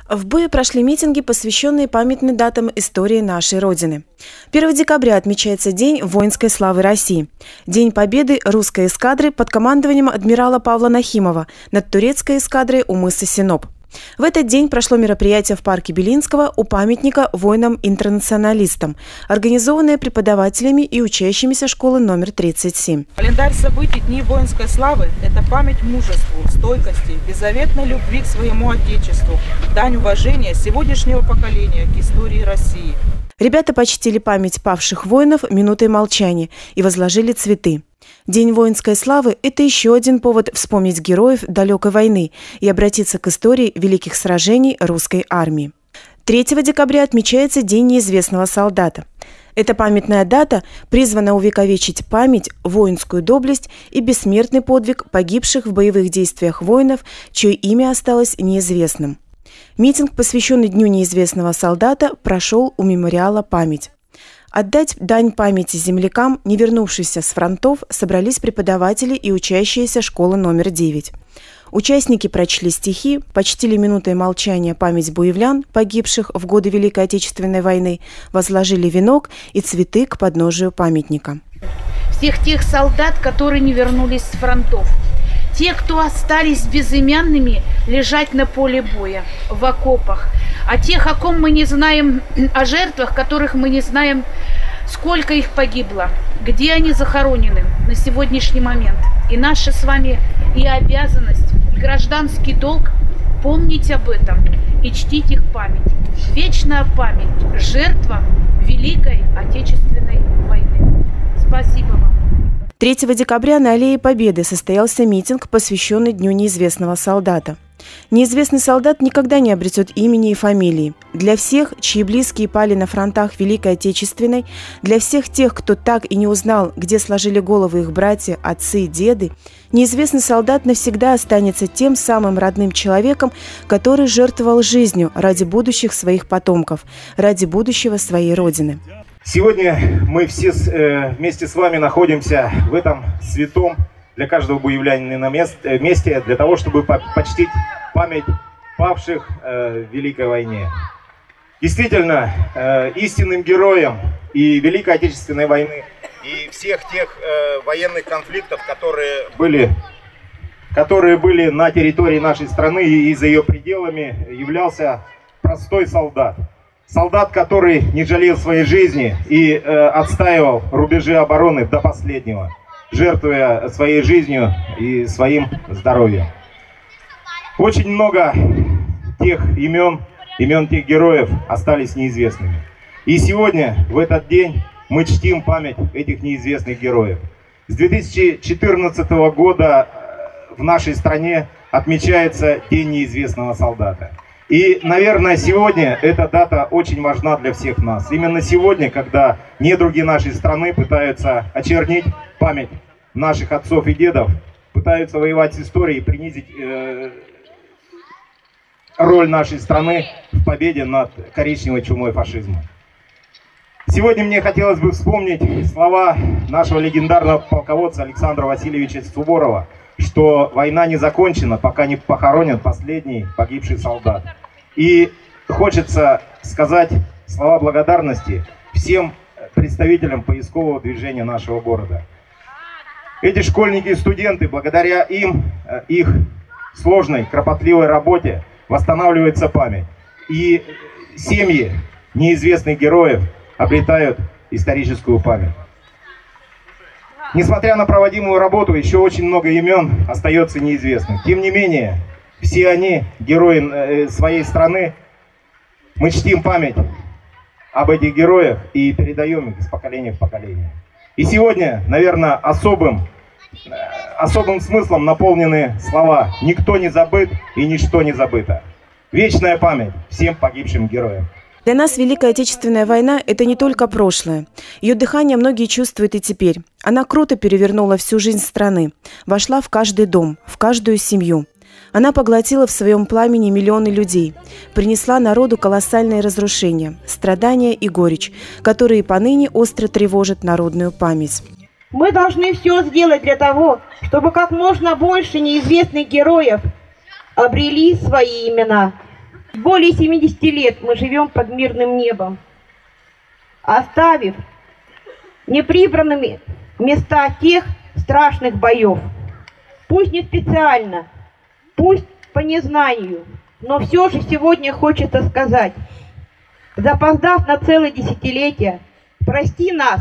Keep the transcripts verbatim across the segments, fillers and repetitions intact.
В Буе прошли митинги, посвященные памятным датам истории нашей Родины. первого декабря отмечается День воинской славы России. День победы русской эскадры под командованием адмирала Павла Нахимова над турецкой эскадрой у мыса Синоп. В этот день прошло мероприятие в парке Белинского у памятника воинам-интернационалистам, организованное преподавателями и учащимися школы номер тридцать семь. Календарь событий Дней воинской славы – это память мужеству, стойкости, беззаветной любви к своему Отечеству, дань уважения сегодняшнего поколения к истории России. Ребята почтили память павших воинов минутой молчания и возложили цветы. День воинской славы – это еще один повод вспомнить героев далекой войны и обратиться к истории великих сражений русской армии. третьего декабря отмечается День неизвестного солдата. Эта памятная дата призвана увековечить память, воинскую доблесть и бессмертный подвиг погибших в боевых действиях воинов, чье имя осталось неизвестным. Митинг, посвященный Дню неизвестного солдата, прошел у мемориала «Память». Отдать дань памяти землякам, не вернувшимся с фронтов, собрались преподаватели и учащиеся школы номер девять. Участники прочли стихи, почтили минутой молчания память буевлян, погибших в годы Великой Отечественной войны, возложили венок и цветы к подножию памятника. Всех тех солдат, которые не вернулись с фронтов. Те, кто остались безымянными, лежать на поле боя, в окопах. О тех, о ком мы не знаем, о жертвах, которых мы не знаем, сколько их погибло, где они захоронены на сегодняшний момент. И наша с вами и обязанность, и гражданский долг помнить об этом и чтить их память. Вечная память жертвам Великой Отечественной войны. Спасибо вам. третьего декабря на Аллее Победы состоялся митинг, посвященный Дню неизвестного солдата. Неизвестный солдат никогда не обретет имени и фамилии. Для всех, чьи близкие пали на фронтах Великой Отечественной, для всех тех, кто так и не узнал, где сложили головы их братья, отцы, деды, неизвестный солдат навсегда останется тем самым родным человеком, который жертвовал жизнью ради будущих своих потомков, ради будущего своей Родины. Сегодня мы все э, вместе с вами находимся в этом святом для каждого буевлянина месте, для того, чтобы почтить память павших э, в Великой войне. Действительно, э, истинным героем и Великой Отечественной войны, и всех тех э, военных конфликтов, которые были, которые были на территории нашей страны и за ее пределами, являлся простой солдат. Солдат, который не жалел своей жизни и э, отстаивал рубежи обороны до последнего, жертвуя своей жизнью и своим здоровьем. Очень много тех имен, имен тех героев остались неизвестными. И сегодня, в этот день, мы чтим память этих неизвестных героев. С две тысячи четырнадцатого года в нашей стране отмечается День неизвестного солдата. И, наверное, сегодня эта дата очень важна для всех нас. Именно сегодня, когда недруги нашей страны пытаются очернить память наших отцов и дедов, пытаются воевать с историей и принизить э, роль нашей страны в победе над коричневой чумой фашизма. Сегодня мне хотелось бы вспомнить слова нашего легендарного полководца Александра Васильевича Суворова, что война не закончена, пока не похоронен последний погибший солдат. И хочется сказать слова благодарности всем представителям поискового движения нашего города. Эти школьники и студенты, благодаря им, их сложной, кропотливой работе, восстанавливается память. И семьи неизвестных героев обретают историческую память. Несмотря на проводимую работу, еще очень много имен остается неизвестным. Тем не менее, все они герои своей страны. Мы чтим память об этих героях и передаем их из поколения в поколение. И сегодня, наверное, особым, особым смыслом наполнены слова «Никто не забыт и ничто не забыто». Вечная память всем погибшим героям. Для нас Великая Отечественная война – это не только прошлое. Ее дыхание многие чувствуют и теперь. Она круто перевернула всю жизнь страны, вошла в каждый дом, в каждую семью. Она поглотила в своем пламени миллионы людей, принесла народу колоссальные разрушения, страдания и горечь, которые поныне остро тревожат народную память. Мы должны все сделать для того, чтобы как можно больше неизвестных героев обрели свои имена. Более семидесяти лет мы живем под мирным небом, оставив неприбранными места тех страшных боев. Пусть не специально, пусть по незнанию, но все же сегодня хочется сказать, запоздав на целое десятилетие, прости нас,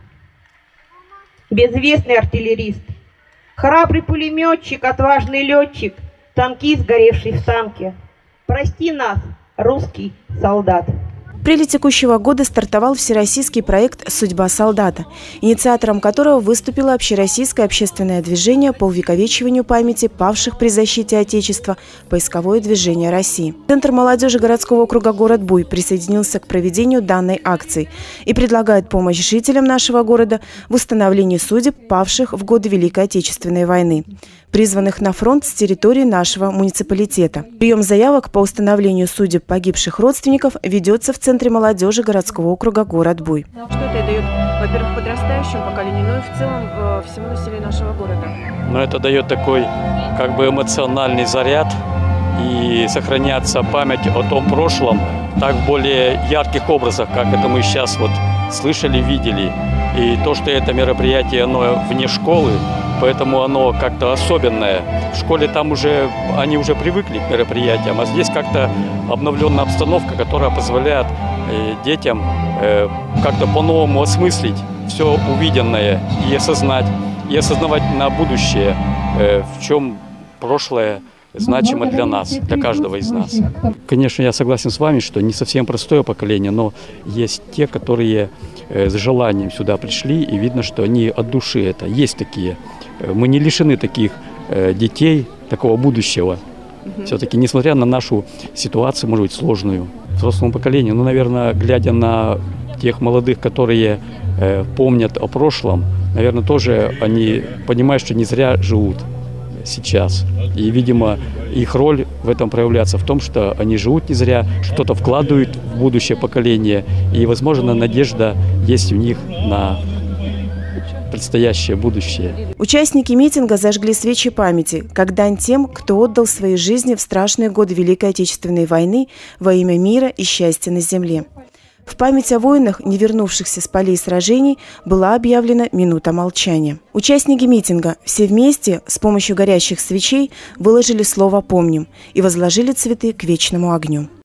безвестный артиллерист, храбрый пулеметчик, отважный летчик, танкист, горевший в танке. Прости нас, русский солдат. В апреле текущего года стартовал всероссийский проект «Судьба солдата», инициатором которого выступило общероссийское общественное движение по увековечиванию памяти павших при защите Отечества «Поисковое движение России». Центр молодежи городского округа город Буй присоединился к проведению данной акции и предлагает помощь жителям нашего города в установлении судеб павших в годы Великой Отечественной войны, призванных на фронт с территории нашего муниципалитета. Прием заявок по установлению судеб погибших родственников ведется в Центре молодежи городского округа город Буй. Что это дает, во-первых, подрастающему поколению, но и в целом всему населению нашего города? Но это дает такой как бы эмоциональный заряд, и сохраняется память о том прошлом так в более ярких образах, как это мы сейчас вот слышали, видели. И то, что это мероприятие, оно вне школы, поэтому оно как-то особенное. В школе там уже, они уже привыкли к мероприятиям, а здесь как-то обновленная обстановка, которая позволяет э, детям э, как-то по-новому осмыслить все увиденное и осознать, и осознавать на будущее, э, в чем прошлое значимо для нас, для каждого из нас. Конечно, я согласен с вами, что не совсем простое поколение, но есть те, которые э, с желанием сюда пришли, и видно, что они от души это. Есть такие. Мы не лишены таких э, детей, такого будущего. Все-таки, несмотря на нашу ситуацию, может быть, сложную, взрослому поколению, ну, наверное, глядя на тех молодых, которые э, помнят о прошлом, наверное, тоже они понимают, что не зря живут сейчас. И, видимо, их роль в этом проявляется в том, что они живут не зря, что-то вкладывают в будущее поколение, и, возможно, надежда есть у них на предстоящее будущее. Участники митинга зажгли свечи памяти, как дань тем, кто отдал свои жизни в страшные годы Великой Отечественной войны во имя мира и счастья на земле. В память о воинах, не вернувшихся с полей сражений, была объявлена минута молчания. Участники митинга все вместе с помощью горящих свечей выложили слово «Помним» и возложили цветы к вечному огню.